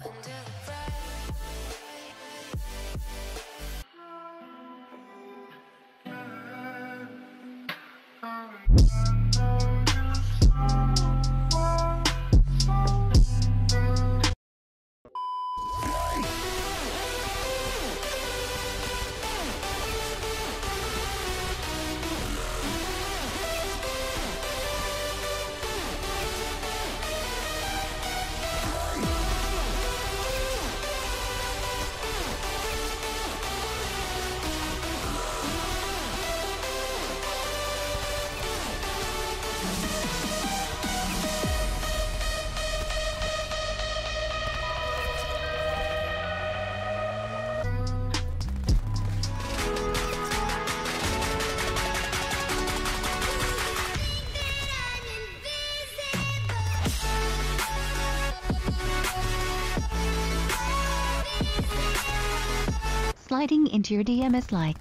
Sliding into your DM is like.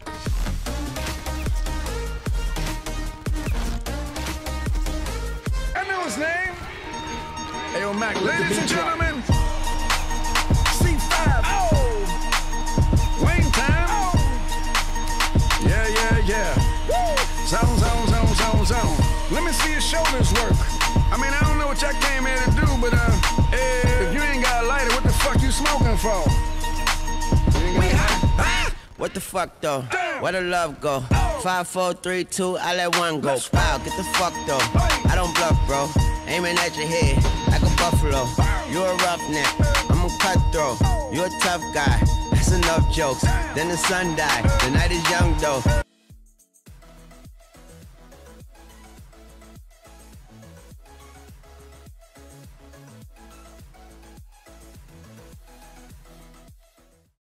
I know his name. Hey, yo, Mac, ladies and gentlemen, C5. Oh, Wayne time. Oh. Yeah. Zone. Let me see your shoulders work. I mean, I don't know what y'all came here to do, but if you ain't got a lighter, what the fuck you smoking for? We hot. What the fuck though? Damn. Where the love go? 5, 4, 3, 2, I let one go. Wow, get the fuck though. I don't bluff, bro. Aiming at your head like a buffalo. You a roughneck, I'm a cutthroat. You a tough guy. That's enough jokes. Then the sun died. The night is young though.